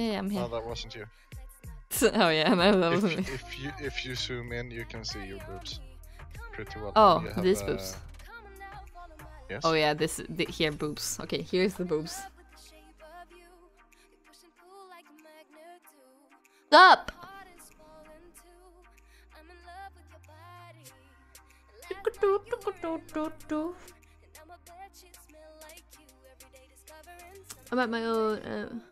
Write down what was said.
Yeah, I'm here. Oh, that wasn't you. Oh yeah, no, that wasn't me. If you zoom in, you can see your boobs pretty well. Oh, You have, these boobs. Yes. Oh yeah, here boobs. Okay, here's the boobs. Stop! I'm at my own.